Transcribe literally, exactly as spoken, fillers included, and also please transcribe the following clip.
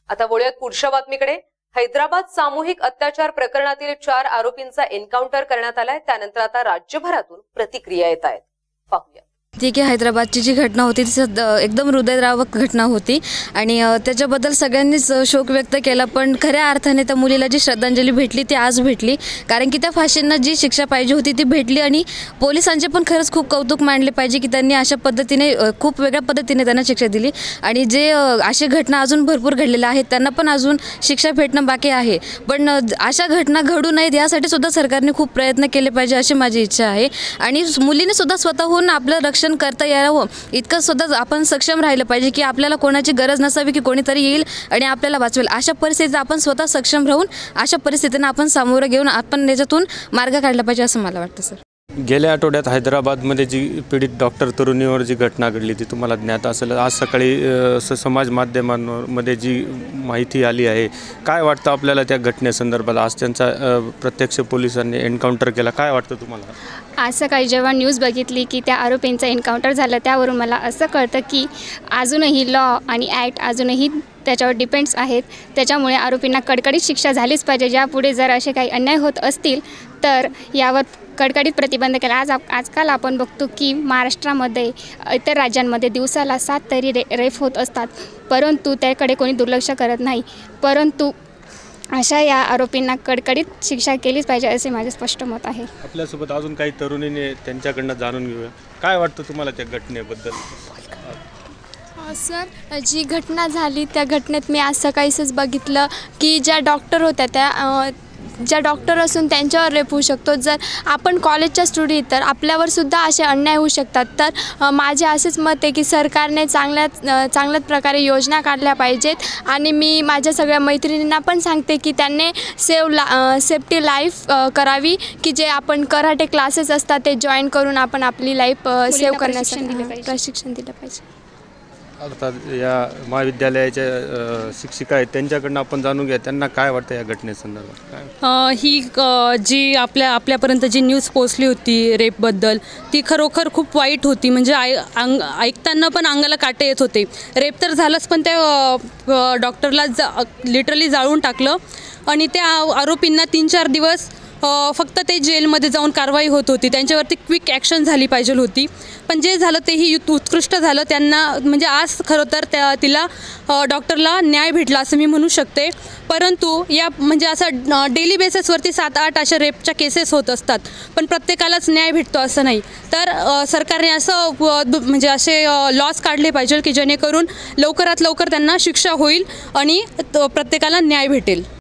आता वळूयात पुढच्या बातमीकडे। हैदराबाद सामूहिक अत्याचार प्रकरणातील चार आरोपींचा एन्काउंटर करण्यात आलाय। त्यानंतर आता राज्यभरातून प्रतिक्रिया येत आहेत, पाहूया। ठीक आहे, हैदराबादची जी घटना होती ती एकदम हृदयद्रावक घटना होती आणि त्याच्याबद्दल सगळ्यांनीच शोक व्यक्त केला। पण खऱ्या अर्थाने त्या मुलीला जी श्रद्धांजली भेटली ती आज भेटली, कारण की त्या फाशींना जी शिक्षा पाहिजे होती ती भेटली। आणि पोलिसांचे पण खरंच खूप कौतुक मानले पाहिजे की त्यांनी अशा पद्धतीने खूप वेगळ्या पद्धतीने त्यांना शिक्षा दिली। आणि जे अशा घटना अजून भरपूर घडलेल्या आहेत त्यांना पण अजून शिक्षा भेटणं बाकी आहे। पण अशा घटना घडू नयेत यासाठी सुद्धा सरकारने खूप प्रयत्न केले पाहिजे अशी माझी इच्छा आहे। आणि मुलीने सुद्धा स्वतःहून आपलं रक्षण करता यावं इतकं सुद्धा आपण सक्षम राहिलं पाहिजे की आपल्याला कोणाची गरज नसावी की कोणीतरी येईल आणि आपल्याला वाचवेल। अशा परिस्थितीत आपण स्वतः सक्षम राहून अशा परिस्थितींना आपण सामोरं घेऊन आपण याच्यातून मार्ग काढला पाहिजे असं मला वाटतं सर। गेल्या आठवड्यात हैदराबादमध्ये जी पीडित डॉक्टर तरुणीवर जी घटना घडली ती तुम्हाला ज्ञात असेल। आज सकाळी समाज माध्यमांमध्ये जी माहिती आली आहे, काय वाटतं आपल्याला त्या घटनेसंदर्भात? आज त्यांचा प्रत्यक्ष पोलिसांनी एन्काउंटर केला, काय वाटतं तुम्हाला? आज सकाळी जेव्हा न्यूज बघितली की त्या आरोपींचं एन्काउंटर झालं त्यावरून मला असं कळतं की अजूनही लॉ आणि ॲक्ट अजूनही त्याच्यावर डिपेंड्स आहेत। त्याच्यामुळे आरोपींना कडकडीत शिक्षा झालीच पाहिजे। यापुढे जर असे काही अन्याय होत असतील तर यावर कडकडीत प्रतिबंध केला। आज आजकाल आपण बघतो की महाराष्ट्रामध्ये इतर राज्यांमध्ये दिवसाला सात तरी रे रेप होत असतात, परंतु त्याकडे कोणी दुर्लक्ष करत नाही। परंतु अशा या आरोपींना कडकडीत शिक्षा केलीच पाहिजे असे माझे स्पष्ट मत आहे। आपल्यासोबत अजून काही तरुणीने त्यांच्याकडनं जाणून घेऊया, काय वाटतं तुम्हाला त्या घटनेबद्दल? सर, जी घटना झाली त्या घटनेत मी आज सकाळीच बघितलं की ज्या डॉक्टर होत्या त्या ज्या डॉक्टर असून त्यांच्यावर रेप होऊ शकतो। जर आपण कॉलेजच्या स्टुडंट तर आपल्यावर सुद्धा असे अन्याय होऊ शकतात। तर माझे असेच मत आहे की सरकारने चांगल्याच चांगल्याच प्रकारे योजना काढल्या पाहिजेत। आणि मी माझ्या सगळ्या मैत्रिणींना पण सांगते की त्यांनी सेव ला सेफ्टी लाईफ करावी, की जे आपण कराटे क्लासेस असतात ते जॉईन करून आपण आपली लाईफ सेव्ह करण्यासाठी प्रशिक्षण दिलं पाहिजे। अर्थात या महाविद्यालयाच्या शिक्षिका आहेत त्यांच्याकडनं आपण जाणून घ्या, त्यांना काय वाटतं या घटनेसंदर्भात? ही जी आपल्या आपल्यापर्यंत जी न्यूज पोचली होती रेपबद्दल ती खरोखर खूप वाईट होती। म्हणजे आय अंग ऐकताना पण अंगाला काटे येत होते। रेप तर झालंच, पण त्या डॉक्टरला जा लिटरली जाळून टाकलं आणि त्या आरोपींना तीन चार दिवस फक्त ते जेलमध्ये जाऊन कारवाई होत होती, त्यांच्यावरती क्विक ॲक्शन झाली पाहिजे होती। पण जे झालं तेही उत्कृष्ट झालं। त्यांना म्हणजे आज खरं तर त्या तिला डॉक्टरला न्याय भेटला असं मी म्हणू शकते। परंतु या म्हणजे असं डेली बेसिसवरती सात आठ अशा रेपच्या केसेस होत असतात, पण प्रत्येकालाच न्याय भेटतो असं नाही। तर सरकारने असं म्हणजे असे लॉज काढले पाहिजे की जेणेकरून लवकरात लवकर त्यांना शिक्षा होईल आणि प्रत्येकाला न्याय भेटेल।